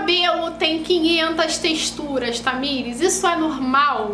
cabelo tem 500 texturas, Tamires? Isso é normal?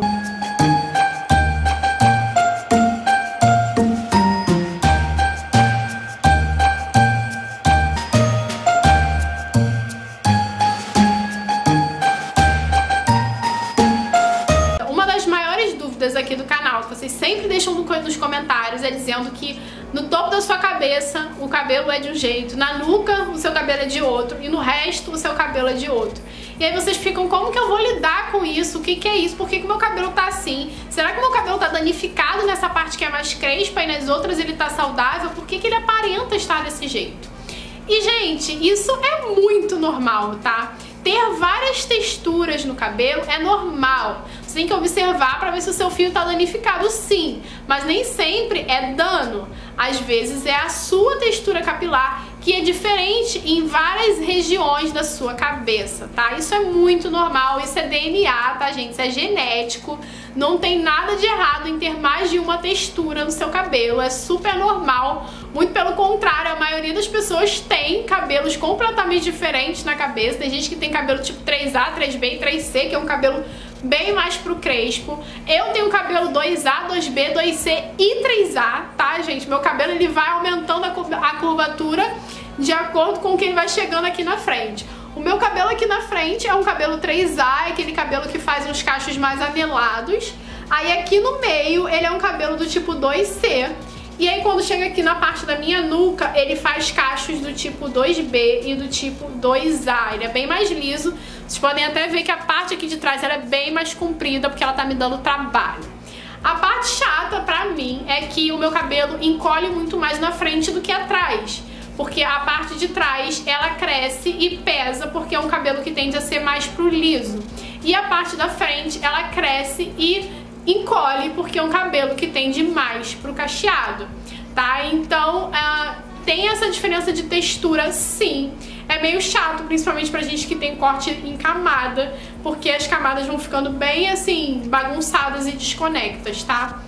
Aqui do canal, que vocês sempre deixam nos comentários, é dizendo que no topo da sua cabeça o cabelo é de um jeito, na nuca o seu cabelo é de outro e no resto o seu cabelo é de outro. E aí vocês ficam, como que eu vou lidar com isso? O que que é isso? Por que que o meu cabelo tá assim? Será que o meu cabelo tá danificado nessa parte que é mais crespa e nas outras ele tá saudável? Por que que ele aparenta estar desse jeito? E gente, isso é muito normal, tá? Ter várias texturas no cabelo é normal. Você tem que observar para ver se o seu fio tá danificado, sim. Mas nem sempre é dano. Às vezes é a sua textura capilar que é diferente em várias regiões da sua cabeça, tá? Isso é muito normal, isso é DNA, tá, gente? Isso é genético. Não tem nada de errado em ter mais de uma textura no seu cabelo. É super normal. Muito pelo contrário, a maioria das pessoas tem cabelos completamente diferentes na cabeça. Tem gente que tem cabelo tipo 3A, 3B e 3C, que é um cabelo bem mais pro crespo. Eu tenho cabelo 2A, 2B, 2C e 3A, tá, gente? Meu cabelo ele vai aumentando a curvatura de acordo com o que ele vai chegando aqui na frente. O meu cabelo aqui na frente é um cabelo 3A, é aquele cabelo que faz uns cachos mais anelados. Aí aqui no meio ele é um cabelo do tipo 2C. E aí quando chega aqui na parte da minha nuca, ele faz cachos do tipo 2B e do tipo 2A. Ele é bem mais liso. Vocês podem até ver que a parte aqui de trás ela é bem mais comprida, porque ela tá me dando trabalho. A parte chata pra mim é que o meu cabelo encolhe muito mais na frente do que atrás. Porque a parte de trás ela cresce e pesa, porque é um cabelo que tende a ser mais pro liso. E a parte da frente ela cresce e encolhe, porque é um cabelo que tende mais pro cacheado, tá? Então tem essa diferença de textura, sim. É meio chato, principalmente pra gente que tem corte em camada, porque as camadas vão ficando bem assim bagunçadas e desconectas, tá?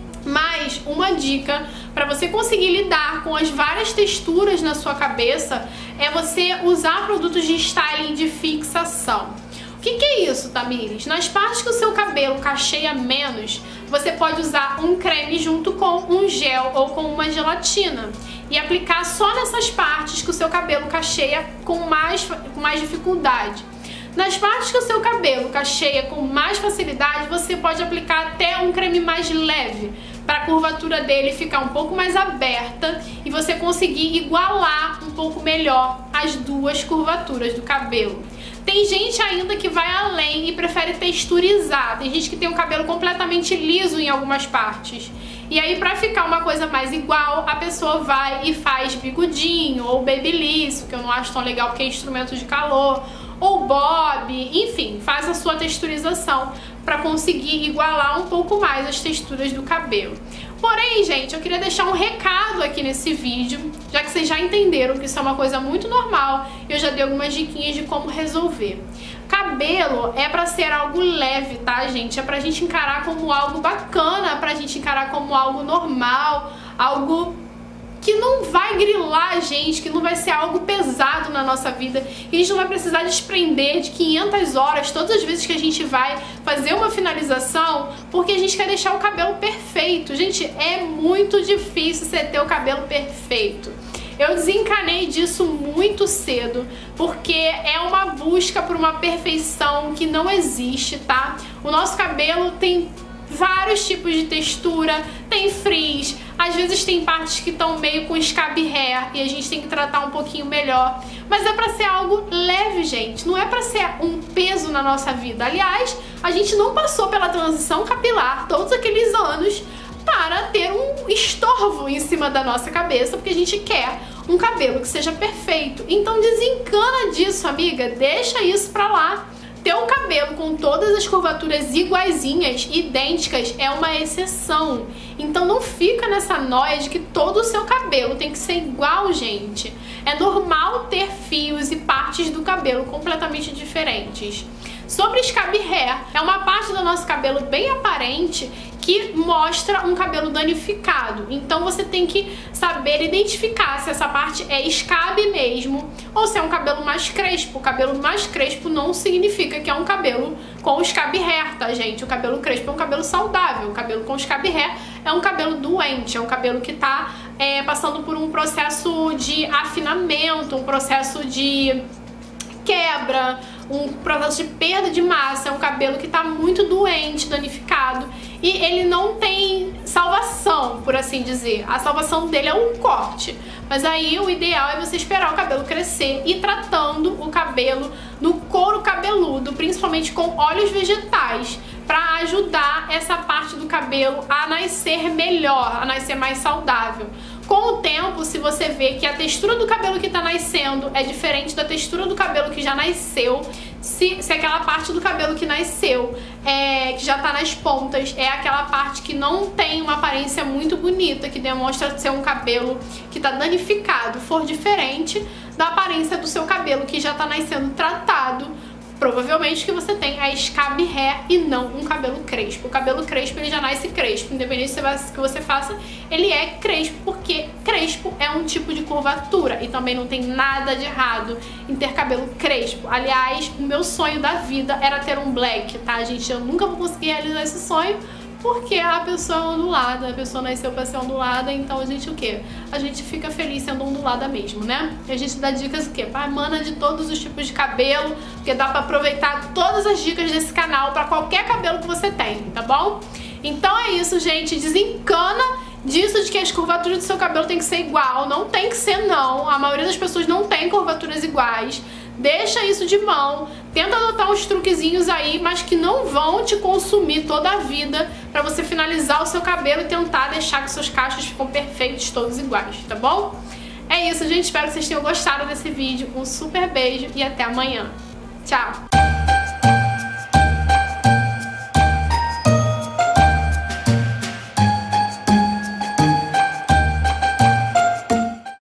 Mas uma dica para você conseguir lidar com as várias texturas na sua cabeça é você usar produtos de styling de fixação. O que é isso, Tamires? Nas partes que o seu cabelo cacheia menos, você pode usar um creme junto com um gel ou com uma gelatina e aplicar só nessas partes que o seu cabelo cacheia com mais dificuldade. Nas partes que o seu cabelo cacheia com mais facilidade, você pode aplicar até um creme mais leve, para a curvatura dele ficar um pouco mais aberta e você conseguir igualar um pouco melhor as duas curvaturas do cabelo. Tem gente ainda que vai além e prefere texturizar. Tem gente que tem o cabelo completamente liso em algumas partes. E aí, pra ficar uma coisa mais igual, a pessoa vai e faz bigodinho ou babyliss, que eu não acho tão legal porque é instrumento de calor, ou bob, enfim, faz a sua texturização para conseguir igualar um pouco mais as texturas do cabelo. Porém, gente, eu queria deixar um recado aqui nesse vídeo, já que vocês já entenderam que isso é uma coisa muito normal, eu já dei algumas diquinhas de como resolver. Cabelo é pra ser algo leve, tá, gente? É pra gente encarar como algo bacana, pra gente encarar como algo normal, algo que não vai grilar a gente, que não vai ser algo pesado na nossa vida, e a gente não vai precisar desprender de 500 horas todas as vezes que a gente vai fazer uma finalização, porque a gente quer deixar o cabelo perfeito. Gente, é muito difícil você ter o cabelo perfeito. Eu desencanei disso muito cedo, porque é uma busca por uma perfeição que não existe, tá? O nosso cabelo tem vários tipos de textura, tem frizz, às vezes tem partes que estão meio com scab hair e a gente tem que tratar um pouquinho melhor, mas é pra ser algo leve, gente, não é pra ser um peso na nossa vida. Aliás, a gente não passou pela transição capilar todos aqueles anos para ter um estorvo em cima da nossa cabeça, porque a gente quer um cabelo que seja perfeito. Então desencana disso, amiga, deixa isso pra lá. Ter o cabelo com todas as curvaturas iguaizinhas, idênticas, é uma exceção. Então não fica nessa noia de que todo o seu cabelo tem que ser igual, gente. É normal ter fios e partes do cabelo completamente diferentes. Sobre scab hair, é uma parte do nosso cabelo bem aparente que mostra um cabelo danificado. Então você tem que saber identificar se essa parte é scab mesmo ou se é um cabelo mais crespo. O cabelo mais crespo não significa que é um cabelo com scab hair, tá, gente? O cabelo crespo é um cabelo saudável. O cabelo com scab hair é um cabelo doente, é um cabelo que tá passando por um processo de afinamento, um processo de quebra, um processo de perda de massa. É um cabelo que tá muito doente, danificado, e ele não tem salvação, por assim dizer. A salvação dele é um corte, mas aí o ideal é você esperar o cabelo crescer e ir tratando o cabelo no couro cabeludo, principalmente com óleos vegetais, para ajudar essa parte do cabelo a nascer melhor, a nascer mais saudável. Com o tempo, se você vê que a textura do cabelo que está nascendo é diferente da textura do cabelo que já nasceu, se aquela parte do cabelo que nasceu, que já está nas pontas, é aquela parte que não tem uma aparência muito bonita, que demonstra ser um cabelo que está danificado, for diferente da aparência do seu cabelo que já está nascendo tratado, provavelmente que você tem a scab hair e não um cabelo crespo. O cabelo crespo, ele já nasce crespo, independente do que você faça, ele é crespo, porque crespo é um tipo de curvatura e também não tem nada de errado em ter cabelo crespo. Aliás, o meu sonho da vida era ter um black, tá, gente? Eu nunca vou conseguir realizar esse sonho, porque a pessoa é ondulada, a pessoa nasceu pra ser ondulada, então a gente o quê? A gente fica feliz sendo ondulada mesmo, né? E a gente dá dicas o quê? Pra mana de todos os tipos de cabelo, porque dá pra aproveitar todas as dicas desse canal pra qualquer cabelo que você tem, tá bom? Então é isso, gente, desencana disso de que as curvaturas do seu cabelo tem que ser igual, não tem que ser não, a maioria das pessoas não tem curvaturas iguais. Deixa isso de mão, tenta adotar uns truquezinhos aí, mas que não vão te consumir toda a vida pra você finalizar o seu cabelo e tentar deixar que seus cachos ficam perfeitos, todos iguais, tá bom? É isso, gente, espero que vocês tenham gostado desse vídeo, um super beijo e até amanhã. Tchau!